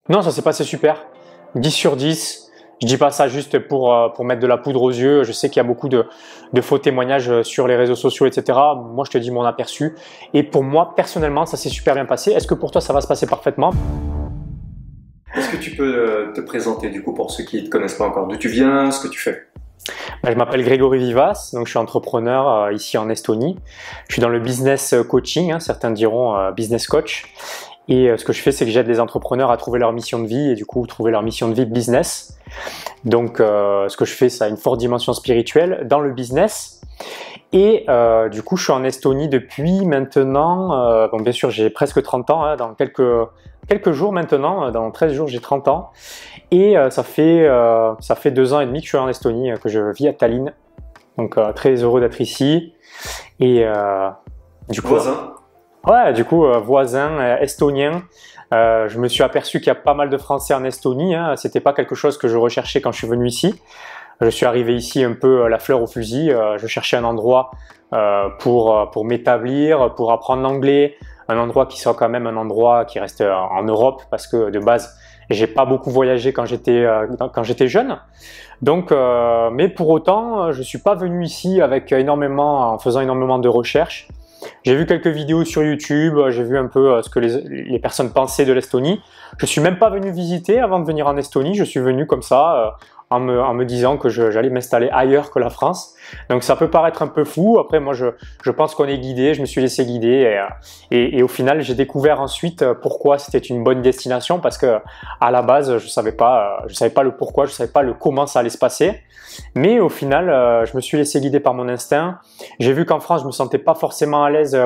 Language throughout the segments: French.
Non, ça s'est passé super. 10 sur 10. Je dis pas ça juste pour mettre de la poudre aux yeux. Je sais qu'il y a beaucoup de faux témoignages sur les réseaux sociaux, etc. Moi, je te dis mon aperçu. Et pour moi, personnellement, ça s'est super bien passé. Est-ce que pour toi, ça va se passer parfaitement? Est-ce que tu peux te présenter du coup pour ceux qui ne te connaissent pas encore, d'où tu viens, ce que tu fais? Je m'appelle Grégory Vivas, donc je suis entrepreneur ici en Estonie. Je suis dans le business coaching, hein, certains diront business coach. Et ce que je fais, c'est que j'aide les entrepreneurs à trouver leur mission de vie et du coup trouver leur mission de vie business. Donc ce que je fais, ça a une forte dimension spirituelle dans le business. Et du coup, je suis en Estonie depuis maintenant, bon, bien sûr j'ai presque 30 ans, hein, dans quelques jours maintenant, dans 13 jours j'ai 30 ans. Et ça fait 2 ans et demi que je suis en Estonie, que je vis à Tallinn. Donc très heureux d'être ici. Et du coup... Voisin. Ouais, du coup, voisin estonien. Je me suis aperçu qu'il y a pas mal de Français en Estonie. Hein. C'était pas quelque chose que je recherchais quand je suis venu ici. Je suis arrivé ici un peu la fleur au fusil. Je cherchais un endroit pour m'établir, pour apprendre l'anglais. Un endroit qui soit quand même un endroit qui reste en Europe parce que de base, j'ai pas beaucoup voyagé quand j'étais jeune. Donc, mais pour autant, je suis pas venu ici en faisant énormément de recherches. J'ai vu quelques vidéos sur YouTube, j'ai vu un peu ce que les personnes pensaient de l'Estonie. Je suis même pas venu visiter avant de venir en Estonie, je suis venu comme ça en me disant que j'allais m'installer ailleurs que la France. Donc ça peut paraître un peu fou, après moi je pense qu'on est guidé, je me suis laissé guider et au final j'ai découvert ensuite pourquoi c'était une bonne destination parce que à la base je savais pas le pourquoi, je savais pas le comment ça allait se passer. Mais au final, je me suis laissé guider par mon instinct. J'ai vu qu'en France, je me sentais pas forcément à l'aise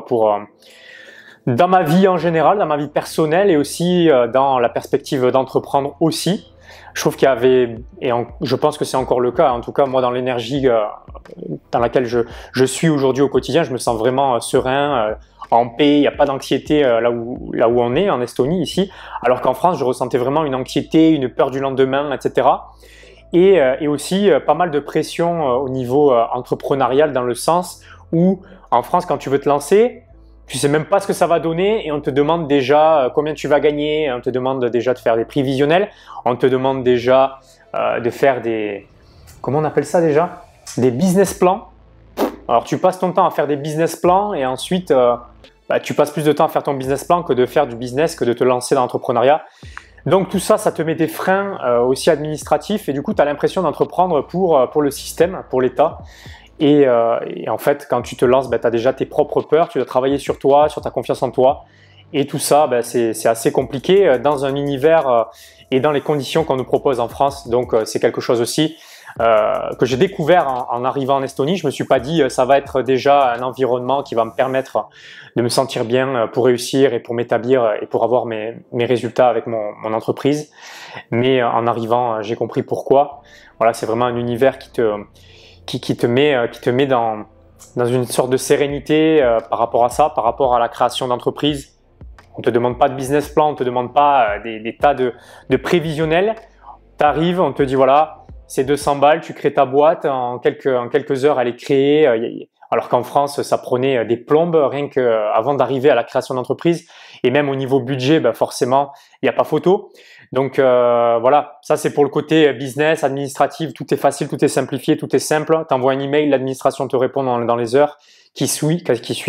dans ma vie en général, dans ma vie personnelle et aussi dans la perspective d'entreprendre aussi. Je trouve qu'il y avait, je pense que c'est encore le cas, en tout cas moi dans l'énergie dans laquelle je suis aujourd'hui au quotidien, je me sens vraiment serein, en paix, il n'y a pas d'anxiété là où on est en Estonie ici, alors qu'en France je ressentais vraiment une anxiété, une peur du lendemain, etc. Et aussi pas mal de pression au niveau entrepreneurial dans le sens où en France quand tu veux te lancer, tu sais même pas ce que ça va donner et on te demande déjà combien tu vas gagner, on te demande déjà de faire des prévisionnels, on te demande déjà de faire comment on appelle ça déjà? Des business plans. Alors tu passes ton temps à faire des business plans et ensuite tu passes plus de temps à faire ton business plan que de faire du business, que de te lancer dans l'entrepreneuriat. Donc tout ça, ça te met des freins aussi administratifs et du coup tu as l'impression d'entreprendre pour le système, pour l'État. Et en fait, quand tu te lances, tu as déjà tes propres peurs, tu dois travailler sur toi, sur ta confiance en toi. Et tout ça, c'est assez compliqué dans un univers et dans les conditions qu'on nous propose en France. Donc c'est quelque chose aussi que j'ai découvert en arrivant en Estonie. Je me suis pas dit ça va être déjà un environnement qui va me permettre de me sentir bien pour réussir et pour m'établir et pour avoir mes résultats avec mon entreprise. Mais en arrivant, j'ai compris pourquoi. Voilà, c'est vraiment un univers qui te met dans une sorte de sérénité par rapport à ça, par rapport à la création d'entreprise. On te demande pas de business plan, on te demande pas des tas de prévisionnels. Tu arrives, on te dit voilà, c'est 200 balles, tu crées ta boîte, en quelques heures elle est créée. Alors qu'en France, ça prenait des plombes rien qu'avant d'arriver à la création d'entreprise. Et même au niveau budget, forcément, il n'y a pas photo. Donc voilà, ça c'est pour le côté business, administratif, tout est facile, tout est simplifié, tout est simple. Tu envoies un email, l'administration te répond dans les heures qui suivent.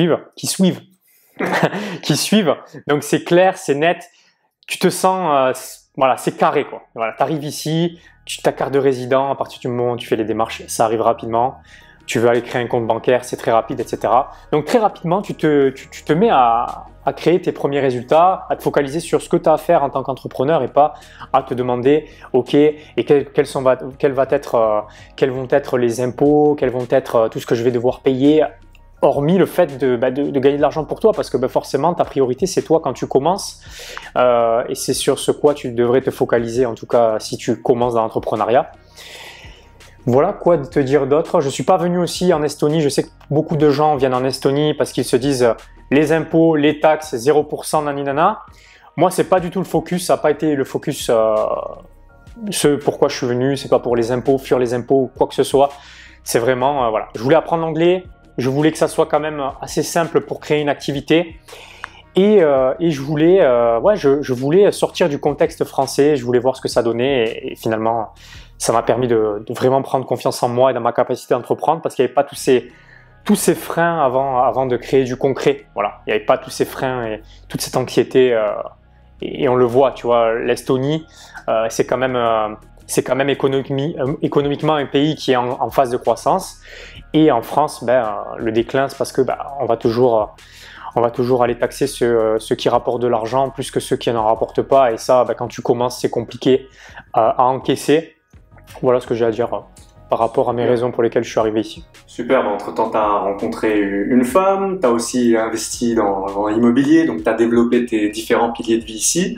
qui suivent. Donc c'est clair, c'est net. Tu te sens, voilà, c'est carré quoi. Voilà, tu arrives ici, ta carte de résident, à partir du moment où tu fais les démarches, ça arrive rapidement. Tu veux aller créer un compte bancaire, c'est très rapide, etc. Donc très rapidement, tu te mets à créer tes premiers résultats, à te focaliser sur ce que tu as à faire en tant qu'entrepreneur et pas à te demander, ok, et quels vont être les impôts, quels vont être tout ce que je vais devoir payer, hormis le fait de gagner de l'argent pour toi, parce que forcément, ta priorité, c'est toi quand tu commences et c'est sur ce quoi tu devrais te focaliser, en tout cas si tu commences dans l'entrepreneuriat. Voilà, quoi te dire d'autre? Je suis pas venu aussi en Estonie, je sais que beaucoup de gens viennent en Estonie parce qu'ils se disent les impôts, les taxes, 0%, naninana. Moi, c'est pas du tout le focus, ça n'a pas été le focus, ce pourquoi je suis venu, c'est pas pour les impôts, fuir les impôts ou quoi que ce soit. C'est vraiment, voilà, je voulais apprendre l'anglais, je voulais que ça soit quand même assez simple pour créer une activité. Et je voulais, je voulais sortir du contexte français, je voulais voir ce que ça donnait et finalement ça m'a permis de vraiment prendre confiance en moi et dans ma capacité d'entreprendre parce qu'il n'y avait pas tous ces freins avant de créer du concret. Voilà, il n'y avait pas tous ces freins et toute cette anxiété et on le voit, tu vois, l'Estonie, c'est quand même économiquement un pays qui est en phase de croissance et en France, le déclin c'est parce que on va toujours aller taxer ceux qui rapportent de l'argent plus que ceux qui n'en rapportent pas. Et ça, quand tu commences, c'est compliqué à encaisser. Voilà ce que j'ai à dire par rapport à mes raisons pour lesquelles je suis arrivé ici. Super, entre-temps, tu as rencontré une femme, tu as aussi investi dans l'immobilier, donc tu as développé tes différents piliers de vie ici.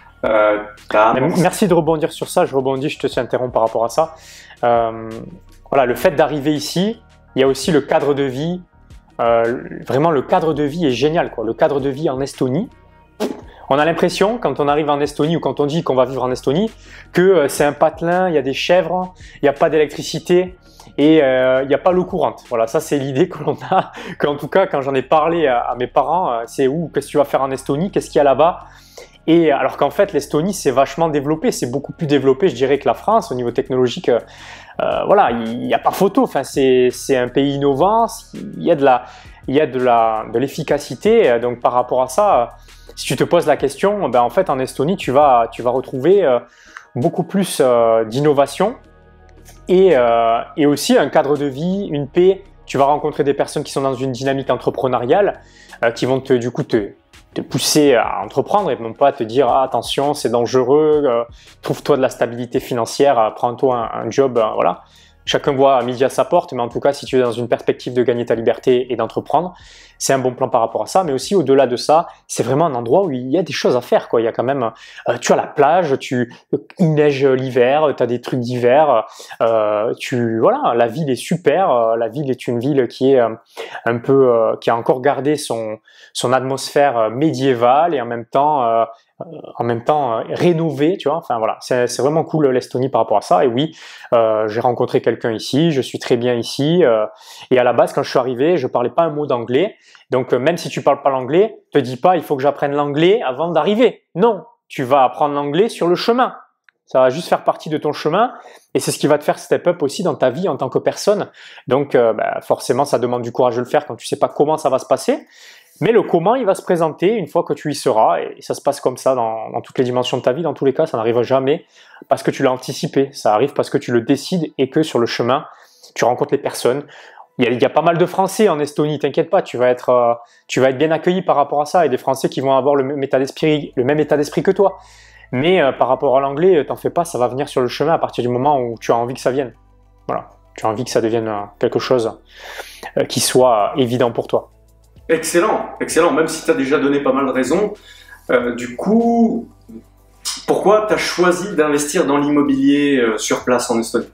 Merci de rebondir sur ça, je rebondis, je te interromps par rapport à ça. Voilà, le fait d'arriver ici, il y a aussi le cadre de vie. Vraiment, le cadre de vie est génial, quoi. Le cadre de vie en Estonie, on a l'impression, quand on arrive en Estonie ou quand on dit qu'on va vivre en Estonie, que c'est un patelin, il y a des chèvres, il n'y a pas d'électricité et il n'y a pas l'eau courante. Voilà, ça c'est l'idée que l'on a, qu'en tout cas quand j'en ai parlé à mes parents, c'est qu'est-ce que tu vas faire en Estonie, qu'est-ce qu'il y a là-bas? Et alors qu'en fait l'Estonie c'est vachement développé, c'est beaucoup plus développé je dirais que la France au niveau technologique. Voilà, il n'y a pas photo, enfin, c'est un pays innovant, il y a de l'efficacité, donc par rapport à ça, si tu te poses la question, en fait en Estonie tu vas retrouver beaucoup plus d'innovation et aussi un cadre de vie, une paix. Tu vas rencontrer des personnes qui sont dans une dynamique entrepreneuriale qui vont du coup te pousser à entreprendre et non pas te dire attention c'est dangereux, trouve-toi de la stabilité financière, prends-toi un job, voilà. Chacun voit à midi à sa porte, mais en tout cas si tu es dans une perspective de gagner ta liberté et d'entreprendre, c'est un bon plan par rapport à ça. Mais aussi au-delà de ça, c'est vraiment un endroit où il y a des choses à faire, quoi. Il y a quand même, tu as la plage, il neige l'hiver, tu as des trucs d'hiver, voilà, la ville est super. La ville est une ville qui est qui a encore gardé son atmosphère médiévale et en même temps rénové, tu vois. Enfin voilà, c'est vraiment cool l'Estonie par rapport à ça. Et oui, j'ai rencontré quelqu'un ici, je suis très bien ici. Et à la base, quand je suis arrivé, je parlais pas un mot d'anglais. Donc même si tu parles pas l'anglais, te dis pas il faut que j'apprenne l'anglais avant d'arriver. Non, tu vas apprendre l'anglais sur le chemin. Ça va juste faire partie de ton chemin et c'est ce qui va te faire step up aussi dans ta vie en tant que personne. Donc forcément, ça demande du courage de le faire quand tu sais pas comment ça va se passer. Mais le comment, il va se présenter une fois que tu y seras et ça se passe comme ça dans toutes les dimensions de ta vie. Dans tous les cas, ça n'arrive jamais parce que tu l'as anticipé. Ça arrive parce que tu le décides et que sur le chemin, tu rencontres les personnes. Il y a pas mal de Français en Estonie, t'inquiète pas, tu vas être bien accueilli par rapport à ça et des Français qui vont avoir le même état d'esprit que toi. Mais par rapport à l'anglais, t'en fais pas, ça va venir sur le chemin à partir du moment où tu as envie que ça vienne. Voilà, tu as envie que ça devienne quelque chose qui soit évident pour toi. Excellent, excellent, même si tu as déjà donné pas mal de raisons. Du coup, pourquoi tu as choisi d'investir dans l'immobilier sur place en Estonie?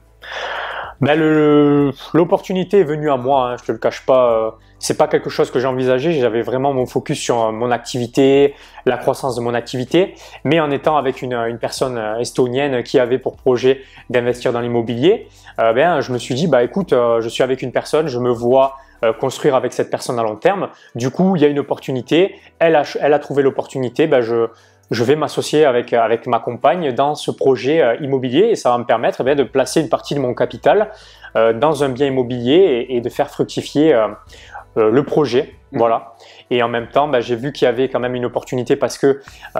L'opportunité est venue à moi, hein, je te le cache pas. C'est pas quelque chose que j'ai envisagé. J'avais vraiment mon focus sur mon activité, la croissance de mon activité, mais en étant avec une personne estonienne qui avait pour projet d'investir dans l'immobilier, je me suis dit écoute, je suis avec une personne, je me vois construire avec cette personne à long terme. Du coup, il y a une opportunité. Elle a trouvé l'opportunité. Je vais m'associer avec ma compagne dans ce projet immobilier et ça va me permettre de placer une partie de mon capital dans un bien immobilier et de faire fructifier le projet. Voilà. Et en même temps, j'ai vu qu'il y avait quand même une opportunité parce que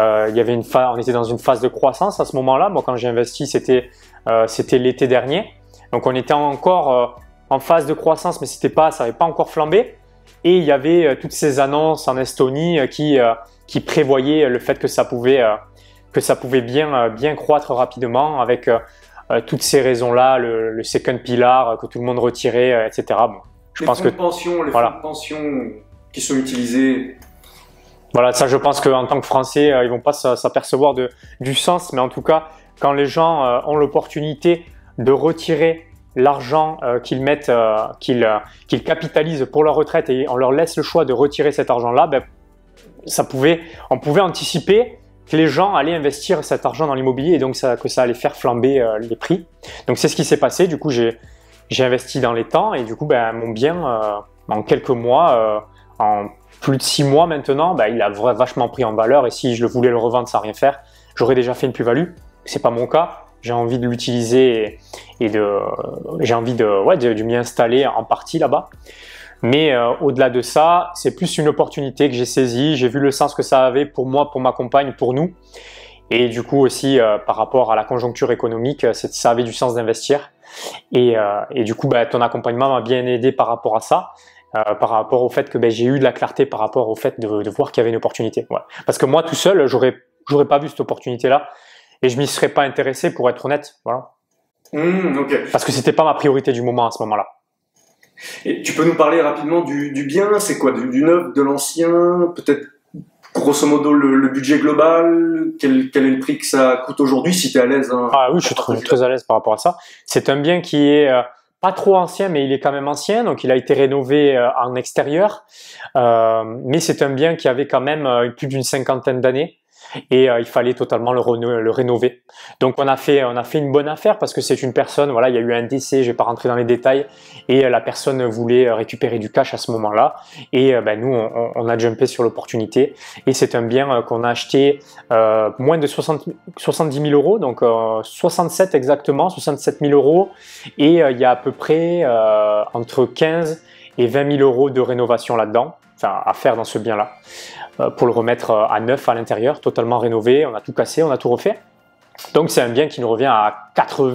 on était dans une phase de croissance à ce moment-là. Moi, quand j'ai investi, c'était l'été dernier. Donc, on était encore en phase de croissance, mais ça n'avait pas encore flambé. Et il y avait toutes ces annonces en Estonie qui prévoyaient le fait que ça pouvait bien croître rapidement avec toutes ces raisons-là, le second pillar que tout le monde retirait, etc. Bon, les fonds de pension qui sont utilisés. Voilà, ça je pense qu'en tant que Français, ils vont pas s'apercevoir du sens, mais en tout cas, quand les gens ont l'opportunité de retirer l'argent qu'ils capitalisent pour leur retraite et on leur laisse le choix de retirer cet argent-là, on pouvait anticiper que les gens allaient investir cet argent dans l'immobilier et donc que ça allait faire flamber les prix. Donc c'est ce qui s'est passé. Du coup, j'ai investi dans les temps et du coup, mon bien en quelques mois, en plus de 6 mois maintenant, il a vachement pris en valeur et si je le voulais le revendre sans rien faire, j'aurais déjà fait une plus-value. C'est pas mon cas. J'ai envie de l'utiliser et j'ai envie de m'y installer en partie là-bas. Mais au-delà de ça, c'est plus une opportunité que j'ai saisie. J'ai vu le sens que ça avait pour moi, pour ma compagne, pour nous. Et du coup aussi, par rapport à la conjoncture économique, ça avait du sens d'investir. Et du coup, ton accompagnement m'a bien aidé par rapport à ça. Par rapport au fait que j'ai eu de la clarté par rapport au fait de voir qu'il y avait une opportunité. Voilà. Parce que moi, tout seul, j'aurais pas vu cette opportunité-là et je m'y serais pas intéressé pour être honnête. Voilà. Okay. Parce que c'était pas ma priorité du moment à ce moment-là. Et tu peux nous parler rapidement du bien? C'est quoi? Du neuf, de l'ancien? Peut-être grosso modo le budget global? Quel est le prix que ça coûte aujourd'hui si tu es à l'aise? Ah oui, je suis très à l'aise par rapport à ça. C'est un bien qui est pas trop ancien, mais il est quand même ancien, donc il a été rénové en extérieur. Mais c'est un bien qui avait quand même plus d'une 50aine d'années. Et il fallait totalement le rénover. Donc on a fait une bonne affaire parce que c'est une personne, voilà, il y a eu un décès, je vais pas rentrer dans les détails, et la personne voulait récupérer du cash à ce moment-là. Et nous, on a jumpé sur l'opportunité. Et c'est un bien qu'on a acheté moins de 70 000 euros, donc 67 exactement, 67 000 euros. Et il y a à peu près entre 15 et 20 000 euros de rénovation là-dedans, enfin à faire dans ce bien-là. Pour le remettre à neuf à l'intérieur, totalement rénové, on a tout cassé, on a tout refait. Donc c'est un bien qui nous revient à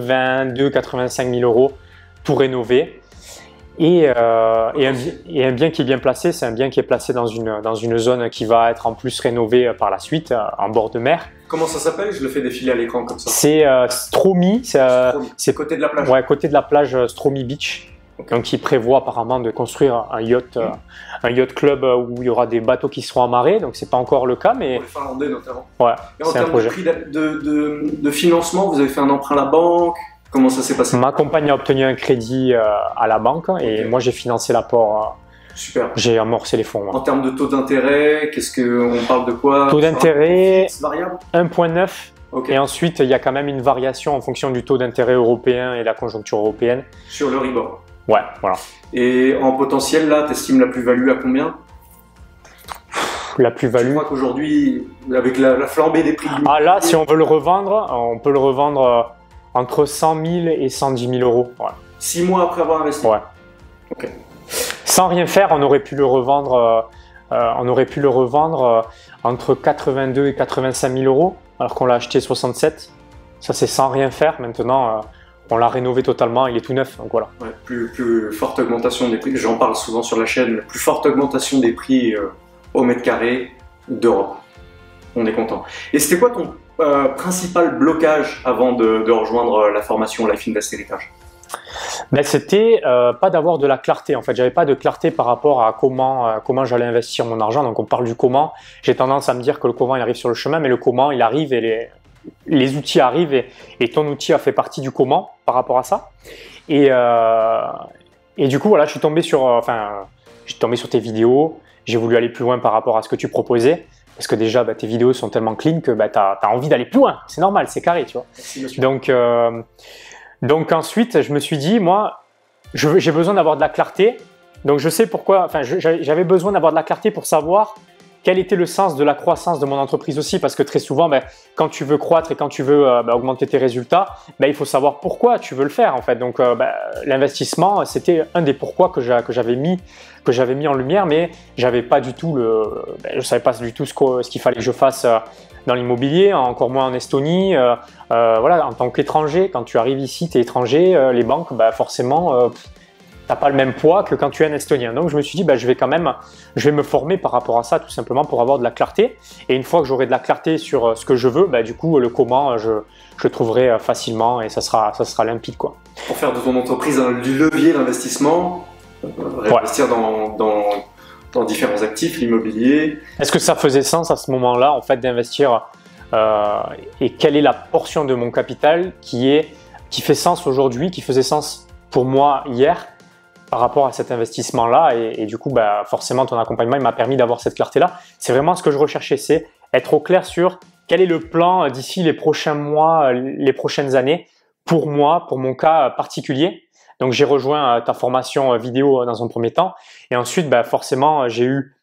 82-85 000 euros tout rénové. Et un bien qui est bien placé, c'est un bien qui est placé dans une zone qui va être en plus rénovée par la suite, en bord de mer. Comment ça s'appelle? Je le fais défiler à l'écran comme ça. C'est Stromy. C'est côté de la plage. Ouais, côté de la plage Stromy Beach. Okay. Donc, il prévoit apparemment de construire un yacht club où il y aura des bateaux qui seront amarrés. Donc, c'est pas encore le cas, mais pour les Finlandais notamment. Ouais, c'est un projet. En termes de prix de financement, vous avez fait un emprunt à la banque? Comment ça s'est passé? Ma compagne a obtenu un crédit à la banque et moi j'ai financé l'apport. Super. J'ai amorcé les fonds. Ouais. En termes de taux d'intérêt, on parle de quoi? Taux d'intérêt 1,9. Okay. Et ensuite, il y a quand même une variation en fonction du taux d'intérêt européen et la conjoncture européenne. Sur le Euribor. Ouais, voilà. Et en potentiel, là, tu estimes la plus-value à combien? La plus-value. Je crois qu'aujourd'hui, avec la flambée des prix. Ah là, si on veut le revendre, on peut le revendre entre 100 000 et 110 000 euros. Ouais. 6 mois après avoir investi. Ouais. Ok. Sans rien faire, on aurait pu le revendre. Entre 82 et 85 000 euros, alors qu'on l'a acheté 67. Ça, c'est sans rien faire. Maintenant, on l'a rénové totalement. Il est tout neuf. Donc voilà. Ouais, plus forte augmentation des prix. J'en parle souvent sur la chaîne. La plus forte augmentation des prix au mètre carré d'Europe. On est content. Et c'était quoi ton principal blocage avant de rejoindre la formation Life Invest Héritage? C'était pas d'avoir de la clarté. En fait, j'avais pas de clarté par rapport à comment j'allais investir mon argent. Donc, on parle du comment. J'ai tendance à me dire que le comment il arrive sur le chemin, mais le comment il arrive et les outils arrivent et ton outil a fait partie du comment par rapport à ça. Et du coup, voilà, je suis tombé sur tes vidéos. J'ai voulu aller plus loin par rapport à ce que tu proposais. Parce que déjà, tes vidéos sont tellement clean que tu as envie d'aller plus loin. C'est normal, c'est carré, tu vois. Donc ensuite, je me suis dit, moi, j'ai besoin d'avoir de la clarté. Donc je sais pourquoi, j'avais besoin d'avoir de la clarté pour savoir quel était le sens de la croissance de mon entreprise aussi. Parce que très souvent, quand tu veux croître et quand tu veux augmenter tes résultats, il faut savoir pourquoi tu veux le faire en fait. Donc l'investissement, c'était un des pourquoi que j'avais mis en lumière, mais j'avais pas du tout je savais pas du tout ce qu'il fallait que je fasse dans l'immobilier, encore moins en Estonie. Voilà, en tant qu'étranger, quand tu arrives ici, tu es étranger, les banques, forcément, t'as pas le même poids que quand tu es un Estonien. Donc je me suis dit, je vais me former par rapport à ça, tout simplement pour avoir de la clarté. Et une fois que j'aurai de la clarté sur ce que je veux, du coup, le comment, je le trouverai facilement et ça sera limpide, quoi. Pour faire de ton entreprise un levier d'investissement, réinvestir dans différents actifs, l'immobilier. Est-ce que ça faisait sens à ce moment-là, en fait, d'investir et quelle est la portion de mon capital qui fait sens aujourd'hui, qui faisait sens pour moi hier par rapport à cet investissement-là et du coup, forcément, ton accompagnement il m'a permis d'avoir cette clarté-là. C'est vraiment ce que je recherchais, c'est être au clair sur quel est le plan d'ici les prochains mois, les prochaines années pour moi, pour mon cas particulier. Donc, j'ai rejoint ta formation vidéo dans un premier temps et ensuite, forcément, j'ai eu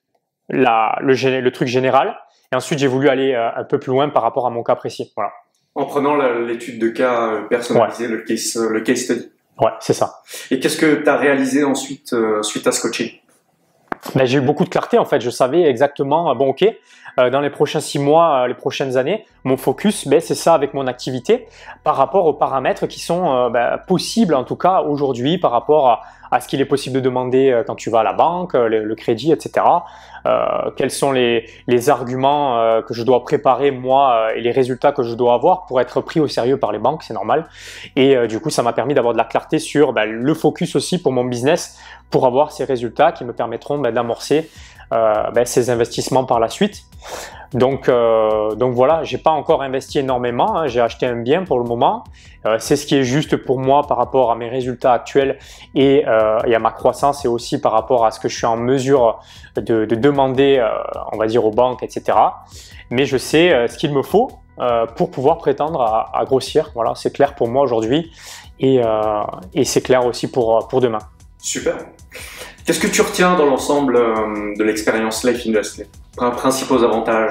le truc général. Et ensuite, j'ai voulu aller un peu plus loin par rapport à mon cas précis. Voilà. En prenant l'étude de cas personnalisée, le case study. Ouais, c'est ça. Et qu'est-ce que tu as réalisé ensuite suite à ce coaching? Ben, j'ai eu beaucoup de clarté en fait. Je savais exactement, bon ok, dans les prochains 6 mois, les prochaines années, mon focus, ben, c'est ça avec mon activité par rapport aux paramètres qui sont possibles en tout cas aujourd'hui par rapport à ce qu'il est possible de demander quand tu vas à la banque, le crédit, etc. Quels sont les arguments que je dois préparer moi et les résultats que je dois avoir pour être pris au sérieux par les banques, c'est normal. Et du coup, ça m'a permis d'avoir de la clarté sur le focus aussi pour mon business, pour avoir ces résultats qui me permettront d'amorcer ces investissements par la suite. Donc voilà, j'ai pas encore investi énormément, hein, j'ai acheté un bien pour le moment. C'est ce qui est juste pour moi par rapport à mes résultats actuels et à ma croissance et aussi par rapport à ce que je suis en mesure de demander, on va dire aux banques, etc. Mais je sais ce qu'il me faut pour pouvoir prétendre à grossir. Voilà, c'est clair pour moi aujourd'hui et c'est clair aussi pour demain. Super. Qu'est-ce que tu retiens dans l'ensemble de l'expérience Life Invest? Les principaux avantages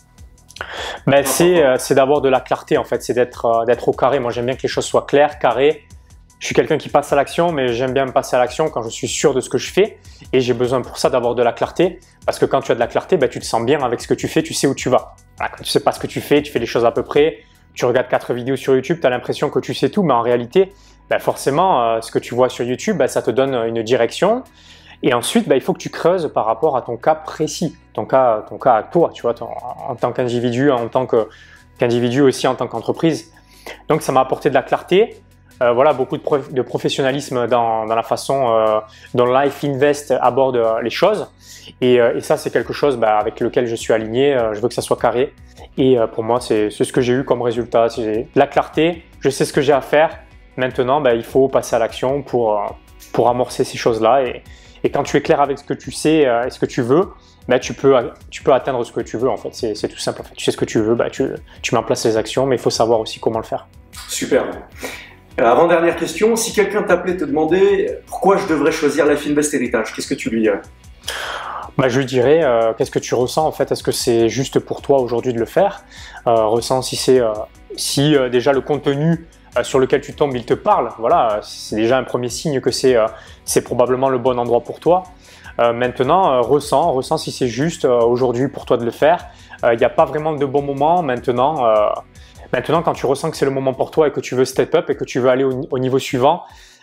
c'est d'avoir de la clarté en fait, c'est d'être au carré. Moi j'aime bien que les choses soient claires, carrées. Je suis quelqu'un qui passe à l'action, mais j'aime bien me passer à l'action quand je suis sûr de ce que je fais et j'ai besoin pour ça d'avoir de la clarté parce que quand tu as de la clarté, tu te sens bien avec ce que tu fais, tu sais où tu vas. Voilà, quand tu sais pas ce que tu fais les choses à peu près, tu regardes 4 vidéos sur YouTube, tu as l'impression que tu sais tout, mais en réalité, forcément, ce que tu vois sur YouTube, ça te donne une direction. Et ensuite, il faut que tu creuses par rapport à ton cas précis, ton cas à toi, tu vois, en tant qu'individu, en tant qu'individu aussi en tant qu'entreprise. Donc, ça m'a apporté de la clarté, voilà, beaucoup de professionnalisme dans la façon dont Life Invest aborde les choses. Et ça, c'est quelque chose avec lequel je suis aligné. Je veux que ça soit carré. Et pour moi, c'est ce que j'ai eu comme résultat. J'ai la clarté, je sais ce que j'ai à faire. Maintenant, il faut passer à l'action pour amorcer ces choses-là. Et quand tu es clair avec ce que tu sais et ce que tu veux, tu peux atteindre ce que tu veux en fait. C'est tout simple en fait. Tu sais ce que tu veux, tu mets en place les actions, mais il faut savoir aussi comment le faire. Super. Avant-dernière question, si quelqu'un t'appelait te demander pourquoi je devrais choisir Life Invest Héritage, qu'est-ce que tu lui dirais? Je lui dirais qu'est-ce que tu ressens en fait. Est-ce que c'est juste pour toi aujourd'hui de le faire? Ressens si déjà le contenu sur lequel tu tombes, il te parle. Voilà, c'est déjà un premier signe que c'est probablement le bon endroit pour toi. Maintenant, ressens si c'est juste aujourd'hui pour toi de le faire. Il n'y a pas vraiment de bon moment maintenant. Maintenant, quand tu ressens que c'est le moment pour toi et que tu veux step up et que tu veux aller au niveau suivant,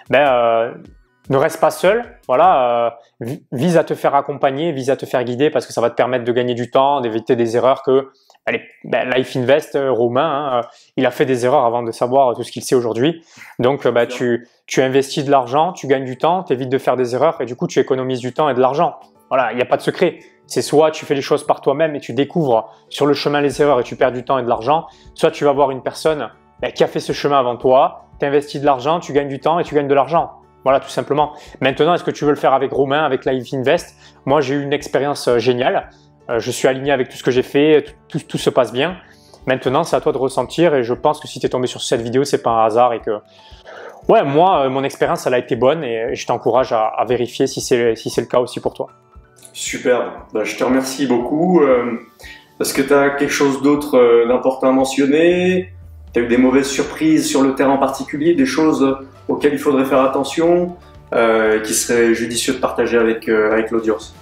ne reste pas seul. Voilà, vise à te faire accompagner, vise à te faire guider parce que ça va te permettre de gagner du temps, d'éviter des erreurs que Life Invest, Romain, il a fait des erreurs avant de savoir tout ce qu'il sait aujourd'hui. Donc, tu investis de l'argent, tu gagnes du temps, tu évites de faire des erreurs et du coup, tu économises du temps et de l'argent. Voilà, il n'y a pas de secret. C'est soit tu fais les choses par toi-même et tu découvres sur le chemin les erreurs et tu perds du temps et de l'argent, soit tu vas voir une personne qui a fait ce chemin avant toi, tu investis de l'argent, tu gagnes du temps et tu gagnes de l'argent. Voilà, tout simplement. Maintenant, est-ce que tu veux le faire avec Romain, avec Life Invest? Moi, j'ai eu une expérience géniale. Je suis aligné avec tout ce que j'ai fait, tout se passe bien. Maintenant, c'est à toi de ressentir et je pense que si tu es tombé sur cette vidéo, c'est pas un hasard et que ouais, moi, mon expérience, elle a été bonne et je t'encourage à vérifier si c'est le cas aussi pour toi. Super, je te remercie beaucoup. Est-ce que tu as quelque chose d'autre d'important à mentionner? Tu as eu des mauvaises surprises sur le terrain en particulier, des choses auxquelles il faudrait faire attention, qui seraient judicieux de partager avec l'audience?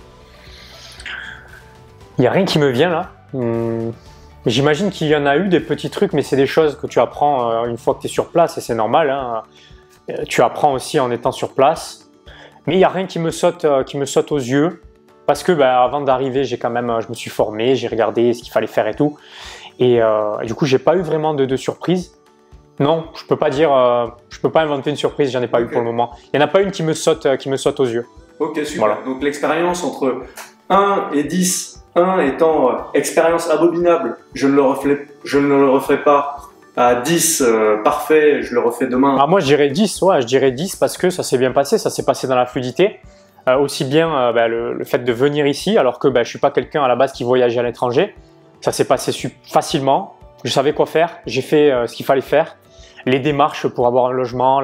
Il n'y a rien qui me vient là. J'imagine qu'il y en a eu des petits trucs, mais c'est des choses que tu apprends une fois que tu es sur place et c'est normal. Hein. Tu apprends aussi en étant sur place. Mais il n'y a rien qui me saute aux yeux parce que avant d'arriver, je me suis formé, j'ai regardé ce qu'il fallait faire et tout. Et du coup, j'ai pas eu vraiment de surprise. Non, je peux pas inventer une surprise, j'en ai pas eu pour le moment. Il n'y en a pas une qui me saute aux yeux. Ok, super. Voilà. Donc l'expérience entre 1 et 10, 1 étant expérience abominable, je ne le referai pas. À 10, parfait, je le refais demain. Moi je dirais 10, ouais, je dirais 10 parce que ça s'est bien passé, ça s'est passé dans la fluidité. Aussi bien le fait de venir ici, alors que je suis pas quelqu'un à la base qui voyageait à l'étranger. Ça s'est passé facilement, je savais quoi faire, j'ai fait ce qu'il fallait faire. Les démarches pour avoir un logement,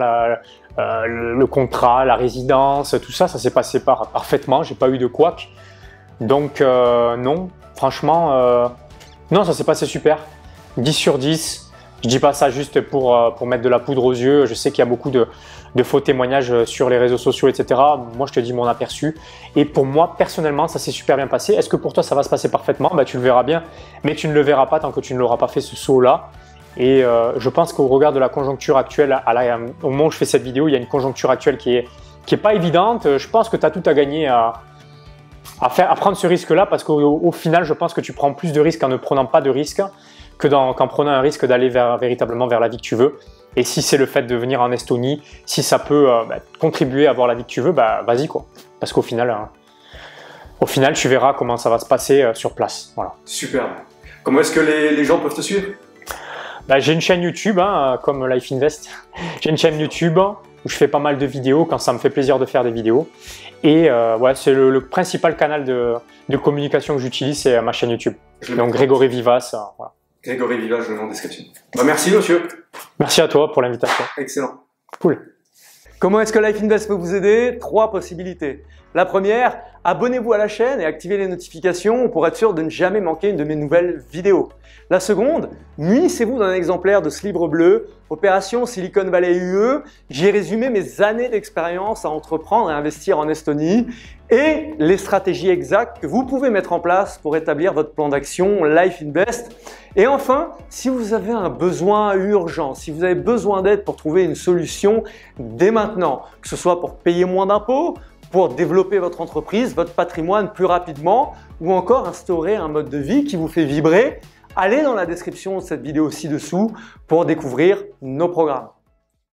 le contrat, la résidence, tout ça, ça s'est passé parfaitement, j'ai pas eu de couac. Donc non, franchement, non, ça s'est passé super. 10 sur 10. Je dis pas ça juste pour mettre de la poudre aux yeux. Je sais qu'il y a beaucoup de faux témoignages sur les réseaux sociaux, etc. Moi, je te dis mon aperçu. Et pour moi, personnellement, ça s'est super bien passé. Est-ce que pour toi, ça va se passer parfaitement? Bah, tu le verras bien, mais tu ne le verras pas tant que tu ne l'auras pas fait ce saut-là. Et je pense qu'au regard de la conjoncture actuelle, au moment où je fais cette vidéo, il y a une conjoncture actuelle qui est pas évidente. Je pense que tu as tout à gagner à prendre ce risque-là, parce qu'au final, je pense que tu prends plus de risques en ne prenant pas de risques qu'en prenant un risque d'aller véritablement vers la vie que tu veux. Et si c'est le fait de venir en Estonie, si ça peut contribuer à avoir la vie que tu veux, bah vas-y quoi. Parce qu'au final, tu verras comment ça va se passer sur place. Voilà. Super. Comment est-ce que les gens peuvent te suivre? J'ai une chaîne YouTube, comme Life Invest. J'ai une chaîne YouTube où je fais pas mal de vidéos quand ça me fait plaisir de faire des vidéos. Et ouais, c'est le principal canal de communication que j'utilise, c'est ma chaîne YouTube. Donc Grégory Vivas. Voilà. Grégory Vivas, je le mets en description. Merci monsieur. Merci à toi pour l'invitation. Excellent. Cool. Comment est-ce que Life Invest peut vous aider? 3 possibilités. La première, abonnez-vous à la chaîne et activez les notifications pour être sûr de ne jamais manquer une de mes nouvelles vidéos. La seconde, munissez-vous d'un exemplaire de ce livre bleu, Opération Silicon Valley UE. J'y ai résumé mes années d'expérience à entreprendre et investir en Estonie et les stratégies exactes que vous pouvez mettre en place pour établir votre plan d'action Life Invest. Et enfin, si vous avez un besoin urgent, si vous avez besoin d'aide pour trouver une solution dès maintenant, que ce soit pour payer moins d'impôts, pour développer votre entreprise, votre patrimoine plus rapidement ou encore instaurer un mode de vie qui vous fait vibrer, allez dans la description de cette vidéo ci-dessous pour découvrir nos programmes.